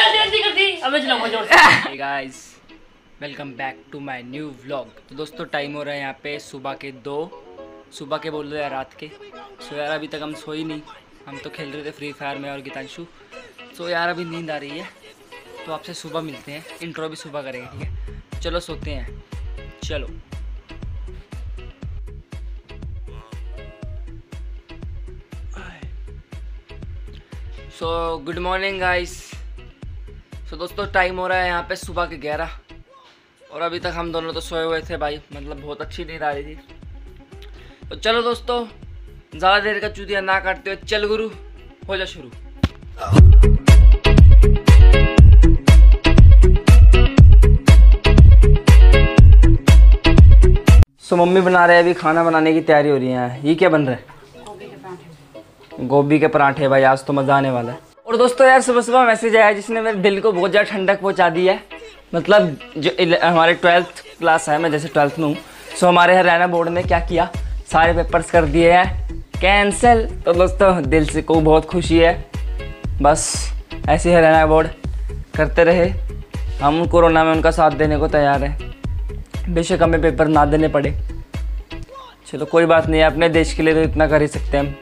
Hey guys, welcome back to my new vlog. तो दोस्तों time हो रहा है यहाँ पे सुबह के 2, सुबह के बोल रहे हैं रात के। सो यार अभी तक हम सोई नहीं, हम तो खेल रहे थे फ्री फायर में और गीतांशु। सो यार अभी नींद आ रही है, तो आपसे सुबह मिलते हैं, इंट्रो भी सुबह करेंगे, ठीक है? चलो सोते हैं, चलो। So good morning guys. So दोस्तों टाइम हो रहा है यहाँ पे सुबह के 11 और अभी तक हम दोनों तो सोए हुए थे भाई, मतलब बहुत अच्छी नींद आ रही थी। तो चलो दोस्तों ज़्यादा देर का चूतिया ना काटते हुए चल गुरु हो जा शुरू। सो मम्मी बना रहे हैं, अभी खाना बनाने की तैयारी हो रही है। ये क्या बन रहा है? गोभी के पराठे भाई, आज तो मज़ा आने वाला है। और दोस्तों यार सुबह सुबह मैसेज आया जिसने मेरे दिल को बहुत ज़्यादा ठंडक पहुंचा दी है। मतलब जो हमारे 12th क्लास है, मैं जैसे 12th में हूँ, सो हमारे हरियाणा बोर्ड ने क्या किया, सारे पेपर्स कर दिए हैं कैंसिल। तो दोस्तों दिल से को बहुत खुशी है। बस ऐसे हरियाणा बोर्ड करते रहे, हम कोरोना में उनका साथ देने को तैयार हैं, बेशक हमें पेपर ना देने पड़े। चलो कोई बात नहीं है, अपने देश के लिए तो इतना कर ही सकते हैं हम।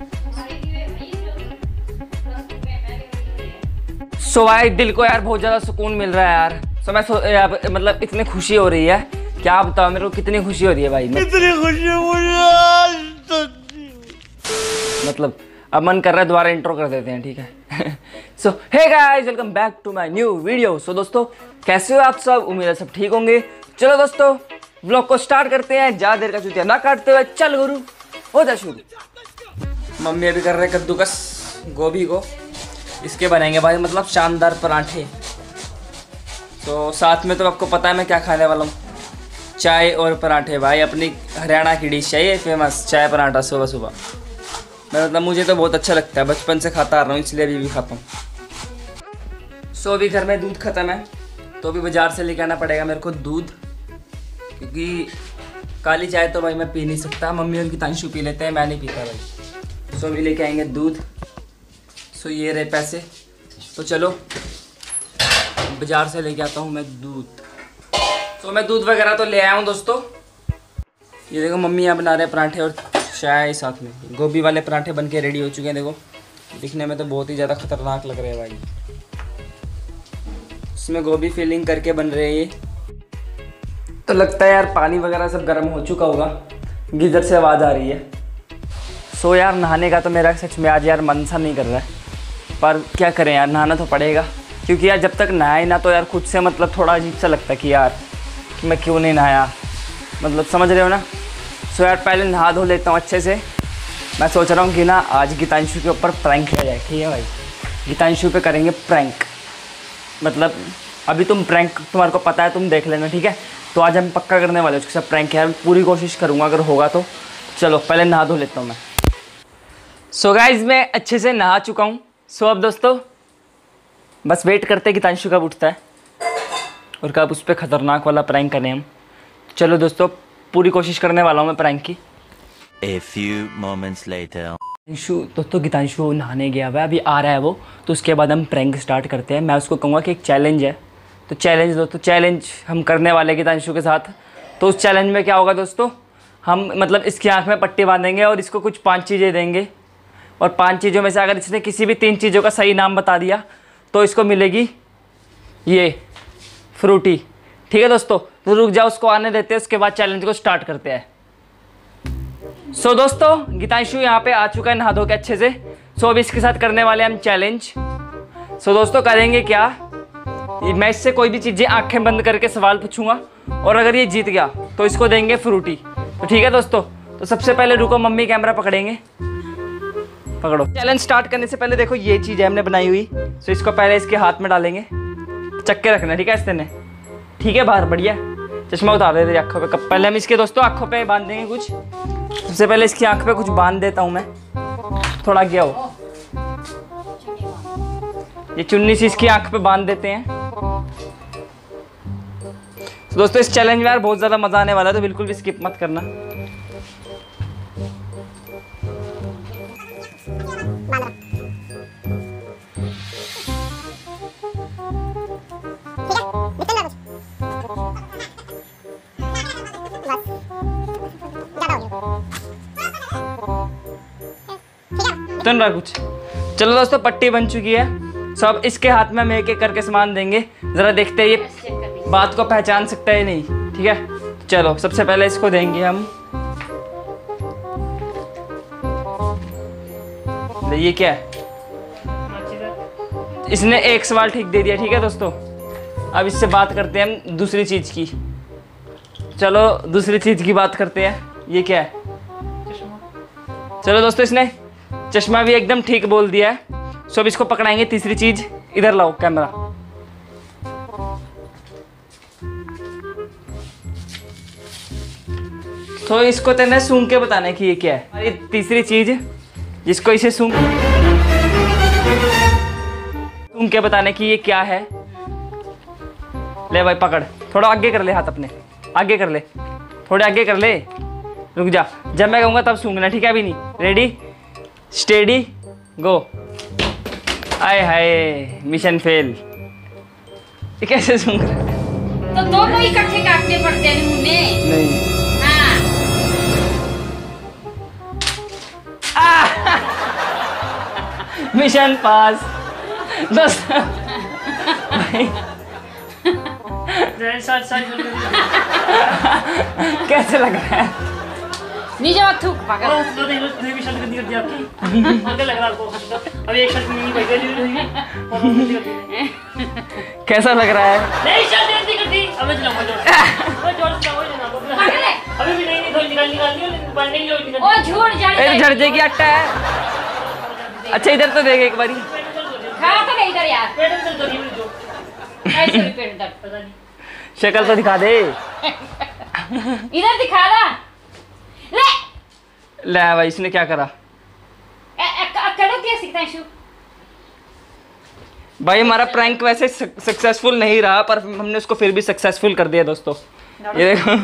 सो भाई दिल को यार बहुत ज़्यादा सुकून मिल रहा है यार। सो मैं मतलब इतनी खुशी हो रही है, क्या बताओ मेरे को कितनी खुशी हो रही है भाई। कितनी खुशी हो रही है, मतलब अब मन कर रहा है दोबारा इंट्रो कर देते हैं, ठीक है? So hey guys, welcome back to my new video. So दोस्तों कैसे हो आप सब? उम्मीद है सब ठीक होंगे। चलो दोस्तों व्लॉग को स्टार्ट करते हैं, ज़्यादा देर का चूतिया ना काटते हुए चल गुरु हो जा शुरू। मम्मी अभी कर रहे हैं कद्दूकस गोभी को, इसके बनेंगे भाई मतलब शानदार पराठे। तो साथ में तो आपको पता है मैं क्या खाने वाला हूँ, चाय और पराठे भाई। अपनी हरियाणा की डिश है ये, फेमस चाय पराठा सुबह सुबह। मतलब मुझे तो बहुत अच्छा लगता है, बचपन से खाता आ रहा हूँ, इसलिए अभी भी खाता हूँ। सो अभी घर में दूध ख़त्म है, तो अभी बाज़ार से लेके आना पड़ेगा मेरे को दूध, क्योंकि काली चाय तो भाई मैं पी नहीं सकता। मम्मी और गीतांशु पी लेते हैं, मैं नहीं पीता भाई। सो अभी लेके आएंगे दूध। सो ये रहे पैसे, तो चलो बाज़ार से लेके आता हूँ मैं दूध। तो मैं दूध वगैरह तो ले आया हूँ दोस्तों। ये देखो मम्मी यहाँ बना रहे हैं पराठे और चाय साथ में। गोभी वाले पराठे बन के रेडी हो चुके हैं, देखो दिखने में तो बहुत ही ज़्यादा खतरनाक लग रहे हैं भाई। इसमें गोभी फिलिंग करके बन रहे हैं ये। तो लगता है यार पानी वगैरह सब गर्म हो चुका होगा, गीज़र से आवाज़ आ रही है। सो यार नहाने का तो मेरा सच में आज यार मन सा नहीं कर रहा है, पर क्या करें यार, नहाना तो पड़ेगा। क्योंकि यार जब तक नहाए ना तो यार खुद से मतलब थोड़ा अजीब सा लगता है कि यार कि मैं क्यों नहीं नहाया, मतलब समझ रहे हो ना। सो यार पहले नहा धो लेता हूँ अच्छे से। मैं सोच रहा हूँ कि ना आज गीतांशु के ऊपर प्रैंक किया जाए, ठीक है भाई? गीतांशु पे करेंगे प्रैंक, मतलब अभी तुम प्रैंक तुम्हारे को पता है, तुम देख लेना, ठीक है? तो आज हम पक्का करने वाले उसके साथ प्रैंक। यार पूरी कोशिश करूँगा, अगर होगा तो। चलो पहले नहा धो लेता हूँ मैं। सो गाइज मैं अच्छे से नहा चुका हूँ। सो अब दोस्तों बस वेट करते कि गीतांशु कब उठता है और कब उस पर खतरनाक वाला प्रैंक करें हम। चलो दोस्तों पूरी कोशिश करने वाला हूँ मैं प्रैंक की। A few moments later. दोस्तों गीतांशु नहाने गया हुआ है, अभी आ रहा है वो, तो उसके बाद हम प्रैंक स्टार्ट करते हैं। मैं उसको कहूँगा कि एक चैलेंज है, तो चैलेंज दोस्तों चैलेंज हम करने वाले गीतांशु के साथ। तो उस चैलेंज में क्या होगा दोस्तों, हम मतलब इसकी आँख में पट्टी बांधेंगे और इसको कुछ 5 चीज़ें देंगे, और 5 चीज़ों में से अगर इसने किसी भी 3 चीज़ों का सही नाम बता दिया तो इसको मिलेगी ये फ्रूटी, ठीक है दोस्तों? तो रुक जाओ, उसको आने देते हैं, उसके बाद चैलेंज को स्टार्ट करते हैं। सो दोस्तों गीतांशु यहाँ पे आ चुका है नहा धो के अच्छे से। सो अब इसके साथ करने वाले हम चैलेंज। सो दोस्तों करेंगे क्या, मैं इससे कोई भी चीज़ें आंखें बंद करके सवाल पूछूंगा, और अगर ये जीत गया तो इसको देंगे फ्रूटी। तो ठीक है दोस्तों, तो सबसे पहले रुको, मम्मी कैमरा पकड़ेंगे, पकड़ो। चैलेंज स्टार्ट करने से पहले देखो ये चीज़ है हमने बनाई हुई। सो इसको पहले इसके हाथ में डालेंगे, चक्के रखना, ठीक है? इस तरह, ठीक है? बाहर बढ़िया, चश्मा उतार देते आँखों पे। कब पहले हम इसके दोस्तों आँखों पे बांध देंगे कुछ। सबसे पहले इसकी आँख पे कुछ बांध देता हूँ मैं, थोड़ा गया हो, ये चुन्नी सी इसकी आँख पे बांध देते हैं। तो दोस्तों इस चैलेंज में यार बहुत ज़्यादा मज़ा आने वाला है, तो बिल्कुल भी स्किप मत करना। सुन रहा कुछ? चलो दोस्तों, पट्टी बन चुकी है। सब इसके हाथ में हम एक एक करके सामान देंगे, ज़रा देखते हैं ये बात को पहचान सकता है नहीं। ठीक है, चलो सबसे पहले इसको देंगे हम। ये क्या है? इसने एक सवाल ठीक दे दिया। ठीक है दोस्तों, अब इससे बात करते हैं हम दूसरी चीज़ की। चलो दूसरी चीज़ की बात करते हैं। ये क्या है? चलो दोस्तों, इसने चश्मा भी एकदम ठीक बोल दिया है। सो अब इसको पकड़ाएंगे तीसरी चीज़। इधर लाओ कैमरा। तो इसको तेने सूंघ के बताना है कि ये क्या है। और ये तीसरी चीज़ जिसको इसे सूंघ के बताने की ये क्या है। ले भाई पकड़, थोड़ा आगे कर ले, हाथ अपने आगे कर ले, थोड़े आगे कर ले। रुक जा, जब मैं कहूँगा तब सूंघना। ठीक है? अभी नहीं। Ready steady go. आए हाय, मिशन फेल। ये कैसे सूंघ रहा है? तो दोनों इकट्ठे काटने पड़ते हैं मुंह में। नहीं। हाँ। मिशन पास दोस्तों। कैसे लग रहा है? नीचे मत थूक पागल। कैसा लग रहा है? ओ झूठ झड़ जाएगी आटा है। अच्छा इधर तो देख एक बारी। खा तो नहीं इधर यार। ऐसे भी पेट दर्द। शक्ल तो दिखा दे। इधर दिखा ला। ले भाई, इसने क्या करा? करो क्या सीखता है शू? भाई हमारा प्रैंक वैसे सक्सेसफुल नहीं रहा, पर हमने उसको फिर भी सक्सेसफुल कर दिया दोस्तों। ये देखो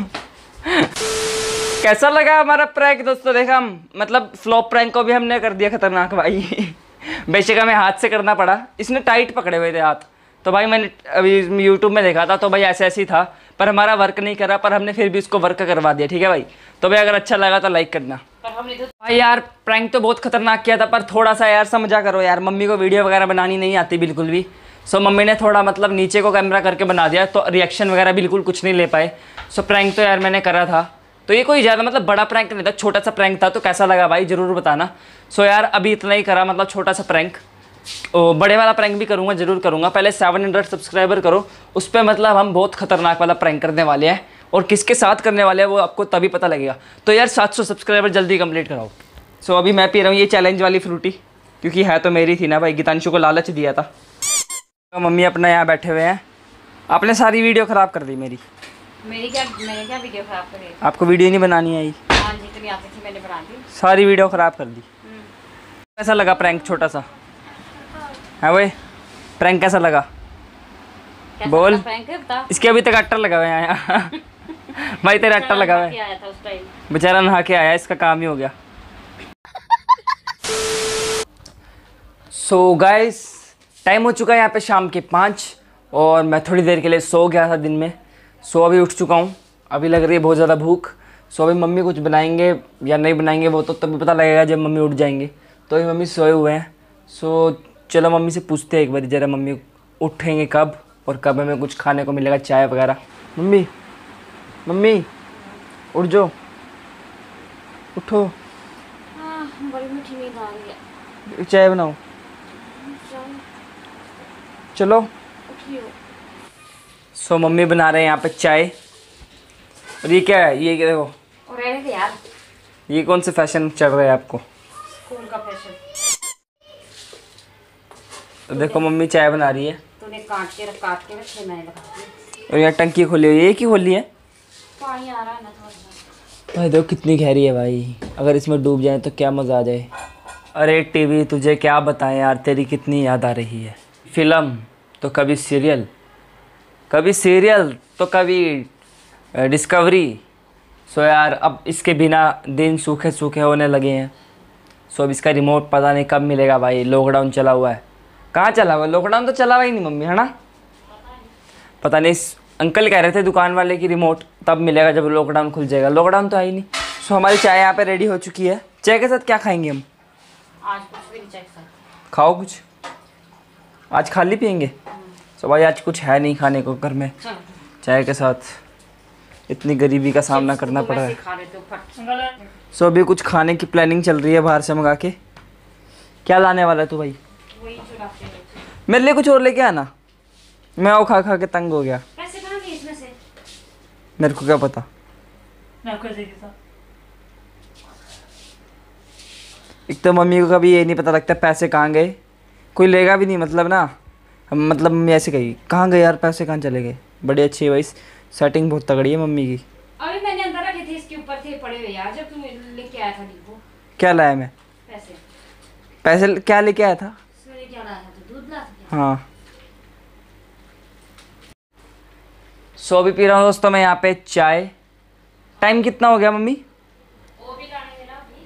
कैसा लगा हमारा प्रैंक दोस्तों। देखा हम, मतलब फ्लॉप प्रैंक को भी हमने कर दिया खतरनाक भाई। बेशक हमें हाथ से करना पड़ा, इसने टाइट पकड़े हुए थे हाथ। तो भाई मैंने अभी यूट्यूब में देखा था, तो भाई ऐसे ऐसे ही था, पर हमारा वर्क नहीं करा, पर हमने फिर भी उसको वर्क करवा दिया। ठीक है भाई? तो भाई अगर अच्छा लगा तो लाइक करना। भाई यार प्रैंक तो बहुत खतरनाक किया था, पर थोड़ा सा यार समझा करो यार। मम्मी को वीडियो वगैरह बनानी नहीं आती बिल्कुल भी। सो मम्मी ने थोड़ा मतलब नीचे को कैमरा करके बना दिया, तो रिएक्शन वगैरह बिल्कुल कुछ नहीं ले पाए। सो प्रैंक तो यार मैंने करा था, तो ये कोई ज़्यादा मतलब बड़ा प्रैंक नहीं था, छोटा सा प्रैंक था। तो कैसा लगा भाई ज़रूर बताना। सो यार अभी इतना ही करा, मतलब छोटा सा प्रैंक। बड़े वाला प्रैंक भी करूँगा, ज़रूर करूँगा। पहले 700 सब्सक्राइबर करो, उस पर मतलब हम बहुत खतरनाक वाला प्रैंक करने वाले हैं। और किसके साथ करने वाले हैं वो आपको तभी पता लगेगा। तो यार 700 सब्सक्राइबर जल्दी कंप्लीट कराओ। सो अभी मैं पी रहा हूँ ये चैलेंज वाली फ्रूटी, क्योंकि है तो मेरी थी ना भाई, गीतांशु को लालच दिया था। तो मम्मी अपना यहाँ बैठे हुए हैं। आपने सारी वीडियो ख़राब कर दी मेरी। मैंने क्या वीडियो खराब करी? आपको वीडियो नहीं बनानी आई? हाँ जी, तो नहीं आती थी, मैंने बना दी। सारी वीडियो ख़राब कर दी। कैसा लगा प्रैंक छोटा सा? है भाई प्रैंक कैसा लगा? बोल। इसके अभी तक अट्टर लगा हुआ है यहाँ। भाई तेरा अट्टा लगा हुआ है, बेचारा नहा के आया, इसका काम ही हो गया। सो गाइस टाइम हो चुका है यहाँ पे शाम के 5, और मैं थोड़ी देर के लिए सो गया था दिन में। सो अभी उठ चुका हूँ, अभी लग रही है बहुत ज़्यादा भूख। सो अभी मम्मी कुछ बनाएंगे या नहीं बनाएंगे वो तो तभी पता लगेगा जब मम्मी उठ जाएंगे। तो अभी मम्मी सोए हुए हैं। सो चलो मम्मी से पूछते हैं एक बार ज़रा, मम्मी उठेंगे कब और कब हमें कुछ खाने को मिलेगा, चाय वगैरह। मम्मी मम्मी उठ जाओ, उठो। बड़ी मीठी नींद आ रही है। चाय बनाओ, चलो। सो मम्मी बना रहे हैं यहाँ पे चाय। और ये क्या है? ये क्या देखो, और यार ये कौन से फैशन चल रहा है आपको? स्कूल का फैशन। तो देखो मम्मी चाय बना रही है। तूने काट के रखे, मैंने लगा दी। और यहाँ टंकी खोली हुई है, ये क्यों खोली है? पानी आ रहा है ना थोड़ा। भाई देखो कितनी गहरी है भाई, अगर इसमें डूब जाए तो क्या मज़ा आ जाए। अरे टीवी तुझे क्या बताएं यार, तेरी कितनी याद आ रही है। फिल्म तो कभी सीरियल तो कभी डिस्कवरी। सो यार अब इसके बिना दिन सूखे सूखे होने लगे हैं। सो अब इसका रिमोट पता नहीं कब मिलेगा भाई, लॉकडाउन चला हुआ है। कहाँ चला हुआ? लॉकडाउन तो चला हुआ ही नहीं मम्मी, है ना? पता नहीं, अंकल कह रहे थे दुकान वाले की रिमोट तब मिलेगा जब लॉकडाउन खुल जाएगा। लॉकडाउन तो है ही नहीं। सो हमारी चाय यहाँ पे रेडी हो चुकी है। चाय के साथ क्या खाएंगे हम? आज कुछ भी नहीं चाहिए साथ। खाओ कुछ, आज खाली पियेंगे। तो भाई आज कुछ है नहीं खाने को घर में, चलो चाय के साथ इतनी गरीबी का सामना करना पड़ रहा है। खा लेते हो फट। सो अभी कुछ खाने की प्लानिंग चल रही है बाहर से मंगा के। क्या लाने वाला है तू भाई? वही चुराते हैं। मेरे लिए कुछ और लेके आना, मैं वो खा खा के तंग हो गया। पैसे कहाँ गए इसमें से? मेरे को क्या पता, मैं आपको ऐसे देता। एक तो मम्मी को कभी ये नहीं पता लगता पैसे कहाँ गए, कोई लेगा भी नहीं मतलब ना। हम मतलब मम्मी ऐसे कही कहाँ गए यार पैसे, कहाँ चले गए। बड़ी अच्छी है भाई, सेटिंग बहुत तगड़ी है मम्मी की। अभी मैंने अंदर रखे थे, इसके ऊपर थे पड़े हुए यार, जब तुम लेके आया था नींबू। क्या लाया मैं? पैसे। पैसे क्या लेके आया था? इसमें क्या लाया था? तो दूध लाया था क्या? हाँ। सो अभी पी रहा हूँ दोस्तों मैं यहाँ पे चाय। टाइम कितना हो गया मम्मी? वो भी लाने देना अभी।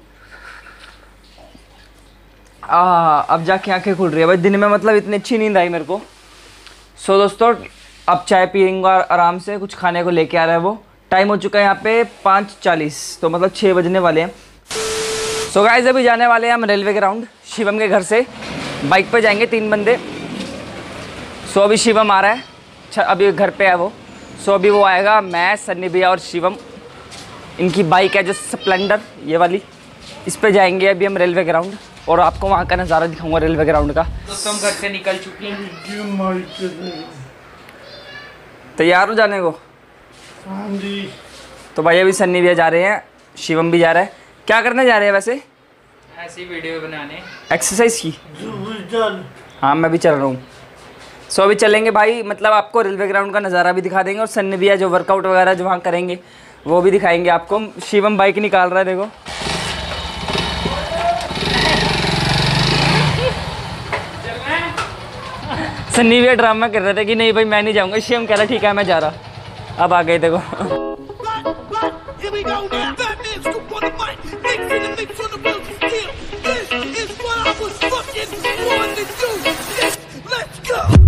अब जाके आंखें खुल रही है भाई, दिन में मतलब इतनी अच्छी नींद आई मेरे को। सो दोस्तों अब चाय पियेंगे आराम से, कुछ खाने को लेके आ रहा है वो। टाइम हो चुका है यहाँ पे 5:40, तो मतलब 6 बजने वाले हैं। सो गाइस अभी जाने वाले हैं हम रेलवे ग्राउंड, शिवम के घर से बाइक पे जाएंगे 3 बंदे। सो अभी शिवम आ रहा है, अभी घर पे है वो। सो अभी वो आएगा, मैं, सन्नी भैया और शिवम। इनकी बाइक है जो स्प्लेंडर ये वाली, इस पे जाएंगे अभी हम रेलवे ग्राउंड, और आपको वहाँ का नज़ारा दिखाऊंगा रेलवे ग्राउंड का। दोस्तों हम घर से निकल चुके हैं, तैयार हो जाने को? हाँ जी। तो भाई अभी सन्नी भैया जा रहे हैं, शिवम भी जा रहा है। क्या करने जा रहे हैं वैसे? ऐसी वीडियो बनाने, एक्सरसाइज की। चल हाँ मैं भी चल रहा हूँ। सो अभी चलेंगे भाई, मतलब आपको रेलवे ग्राउंड का नज़ारा भी दिखा देंगे, और सन्नी भैया जो वर्कआउट वगैरह जो वहाँ करेंगे वो भी दिखाएंगे आपको। शिवम बाइक निकाल रहा है देखो। सन्नी भैया ड्रामा कर रहे थे कि नहीं भाई मैं नहीं जाऊँगा, शिवम कह रहा ठीक है मैं जा रहा। अब आ गए देखो। Here we go now. Batman scoop on the mic. Mix in the mix on the wheels of steel. This is what I was fucking born to do. Let's go.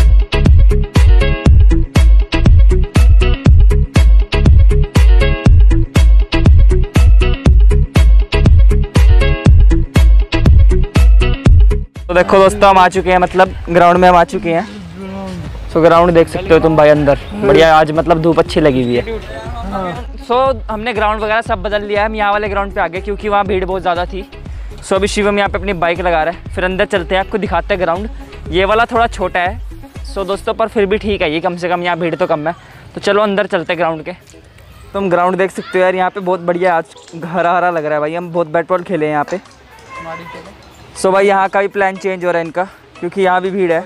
तो देखो दोस्तों हम आ चुके हैं, मतलब ग्राउंड में हम आ चुके हैं। सो ग्राउंड देख सकते हो तुम भाई अंदर, बढ़िया आज मतलब धूप अच्छी लगी हुई है। सो हमने ग्राउंड वगैरह सब बदल लिया है, हम यहाँ वाले ग्राउंड पे आ गए क्योंकि वहाँ भीड़ बहुत ज़्यादा थी। सो अभी शिवम यहाँ पे अपनी बाइक लगा रहा है, फिर अंदर चलते हैं, आपको दिखाते हैं ग्राउंड। ये वाला थोड़ा छोटा है सो दोस्तों, पर फिर भी ठीक है, ये कम से कम यहाँ भीड़ तो कम है। तो चलो अंदर चलते हैं ग्राउंड के। तुम ग्राउंड देख सकते हो यार, यहाँ पे बहुत बढ़िया आज हरा हरा लग रहा है भाई। हम बहुत बैट बॉल खेले हैं यहाँ पे। सो भाई यहाँ का भी प्लान चेंज हो रहा है इनका, क्योंकि यहाँ भी भीड़ है।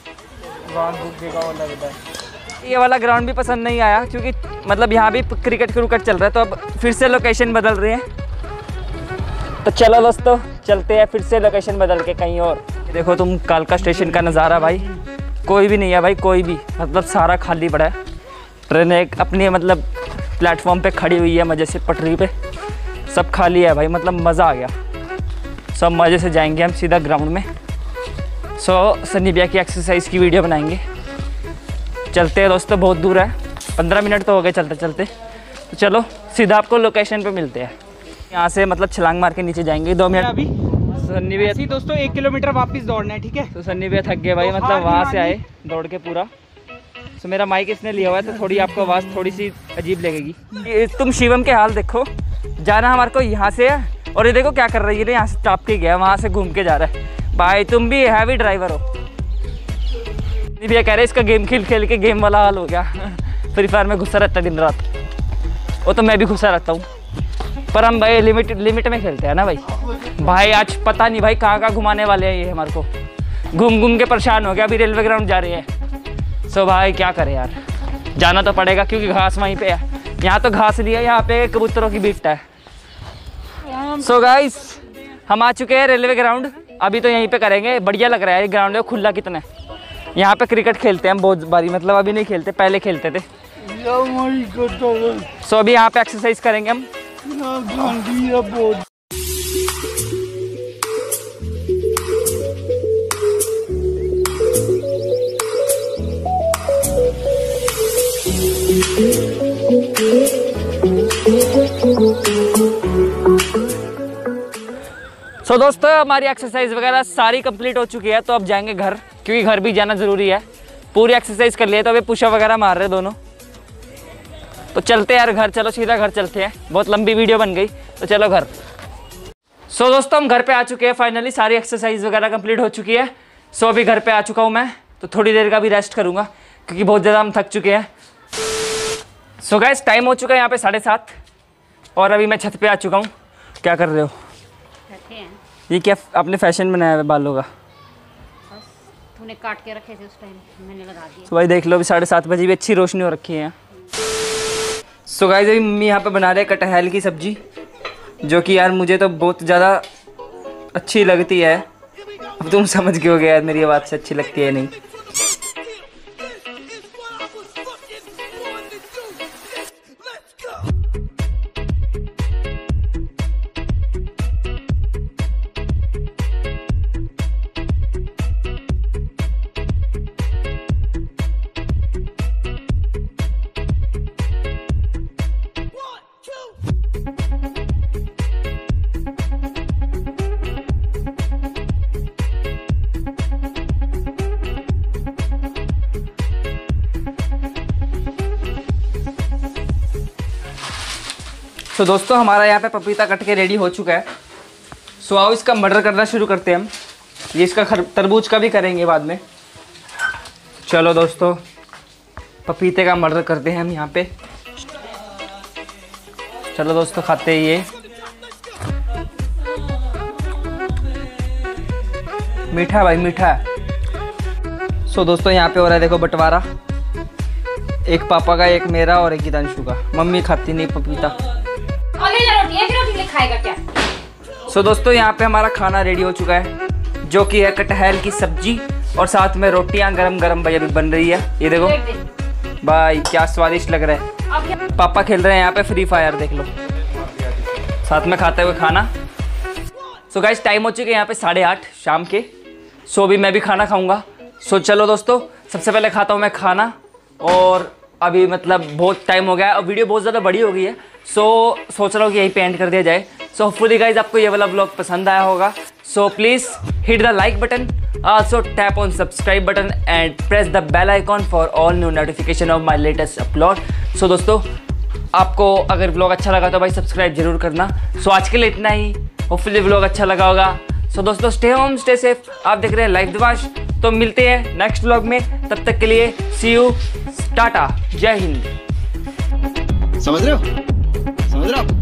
ये वाला ग्राउंड भी पसंद नहीं आया, क्योंकि मतलब यहाँ भी क्रिकेट चल रहा है, तो अब फिर से लोकेशन बदल रहे हैं। तो चलो दोस्तों चलते हैं फिर से लोकेशन बदल के कहीं और। देखो तुम कालका स्टेशन का नज़ारा भाई, कोई भी नहीं है भाई, कोई भी, मतलब सारा खाली पड़ा है। ट्रेन एक अपनी मतलब प्लेटफॉर्म पे खड़ी हुई है मज़े से, पटरी पे सब खाली है भाई, मतलब मज़ा आ गया। सब मज़े से जाएंगे हम सीधा ग्राउंड में। सो सन्नी भैया की एक्सरसाइज की वीडियो बनाएंगे। चलते हैं दोस्तों, बहुत दूर है, 15 मिनट तो हो गए चलते चलते। तो चलो सीधा आपको लोकेशन पे मिलते हैं। यहाँ से मतलब छलांग मार के नीचे जाएंगे 2 मिनट। अभी सन्नी भैया ऐसे ही दोस्तों 1 किलोमीटर वापस दौड़ना है, ठीक है। तो सन्नी भैया थक गए भाई, मतलब वहाँ से आए दौड़ के पूरा। तो मेरा माइक इसने लिया हुआ है, तो थोड़ी आपको आवाज़ थोड़ी सी अजीब लगेगी। तुम शिवम के हाल देखो, जाना हमारे को यहाँ से है, और ये देखो क्या कर रही है, यहाँ से टाप के गया, वहाँ से घूम के जा रहा है। भाई तुम भी हैवी ड्राइवर हो। भैया कह रहे इसका गेम खेल खेल के गेम वाला हाल हो गया। फ्री फायर में घुसा रहता है दिन रात, वो तो मैं भी घुसा रहता हूँ, पर हम भाई लिमिट में खेलते हैं ना भाई। भाई आज पता नहीं भाई कहाँ कहाँ घुमाने वाले हैं ये, हमारे को घूम घूम के परेशान हो गया। अभी रेलवे ग्राउंड जा रहे हैं। सो भाई क्या करें यार, जाना तो पड़ेगा क्योंकि घास वहीं पे है। यहाँ तो घास नहीं है, यहाँ पे कबूतरों की बीट है। सो गाइस हम आ चुके हैं रेलवे ग्राउंड, अभी तो यहीं पे करेंगे। बढ़िया लग रहा है ये ग्राउंड है, खुला कितना है। यहाँ पे क्रिकेट खेलते हैं हम बहुत बारी, मतलब अभी नहीं खेलते, पहले खेलते थे। सो अभी यहाँ पे एक्सरसाइज करेंगे हम। सो दोस्तों हमारी एक्सरसाइज वगैरह सारी कंप्लीट हो चुकी है, तो अब जाएंगे घर, क्योंकि घर भी जाना ज़रूरी है। पूरी एक्सरसाइज कर लिए तो अभी पुशअप वगैरह मार रहे दोनों। तो चलते यार घर, चलो सीधा घर चलते हैं, बहुत लंबी वीडियो बन गई, तो चलो घर। सो दोस्तों हम घर पे आ चुके हैं फाइनली, सारी एक्सरसाइज वगैरह कंप्लीट हो चुकी है। सो अभी घर पे आ चुका हूँ मैं, तो थोड़ी देर का भी रेस्ट करूँगा क्योंकि बहुत ज़्यादा हम थक चुके हैं। सो गाइस टाइम हो चुका है यहाँ पे 7:30 और अभी मैं छत पे आ चुका हूँ। क्या कर रहे हो? ये क्या आपने फैशन बनाया है बालों का? बस तूने काट के रखे थे उस टाइम, मैंने लगा दिया। तो भाई देख लो अभी 7:30 बजे भी अच्छी रोशनी हो रखी है। सो गाइस अभी मम्मी यहाँ पे बना रहे हैं कटहल की सब्जी, जो कि यार मुझे तो बहुत ज़्यादा अच्छी लगती है। अब तुम समझ गए होगे यार मेरी आवाज़ से अच्छी लगती है नहीं। तो दोस्तों हमारा यहाँ पे पपीता कट के रेडी हो चुका है। सो आओ इसका मर्डर करना शुरू करते हैं हम। ये इसका तरबूज का भी करेंगे बाद में। चलो दोस्तों पपीते का मर्डर करते हैं हम यहाँ पे। चलो दोस्तों खाते हैं ये। मीठा भाई मीठा। सो दोस्तों यहाँ पे हो रहा है देखो बंटवारा, एक पापा का, एक मेरा और एक गीतांशु का। मम्मी खाती नहीं पपीता। रोटी खाएगा क्या? सो दोस्तों यहाँ पे हमारा खाना रेडी हो चुका है, जो कि है कटहल की सब्जी और साथ में रोटियां गरम गरम भाई अभी बन रही है। ये देखो भाई क्या स्वादिष्ट लग रहा है। पापा खेल रहे हैं यहाँ पे फ्री फायर, देख लो साथ में खाते हुए खाना। सो गाइस टाइम हो चुके हैं यहाँ पे 8:30 शाम के। सो अभी मैं भी खाना खाऊंगा। सो चलो दोस्तों सबसे पहले खाता हूँ मैं खाना, और अभी मतलब बहुत टाइम हो गया और वीडियो बहुत ज़्यादा बड़ी हो गई है। सो सोच रहा हूँ कि यही पे एंड कर दिया जाए। सो होपफुली गाइज आपको ये वाला ब्लॉग पसंद आया होगा। So please hit the like button, also tap on subscribe button and press the bell icon for all new notification of my latest upload. So दोस्तों आपको अगर ब्लॉग अच्छा लगा तो भाई सब्सक्राइब जरूर करना। सो आज के लिए इतना ही, होपफुली ब्लॉग अच्छा लगा होगा। सो दोस्तों स्टे होम स्टे सेफ। आप देख रहे हैं लाइव दिवाश, तो मिलते हैं नेक्स्ट ब्लॉग में। तब तक के लिए सी यू, टाटा, जय हिंद। समझ रहे हो?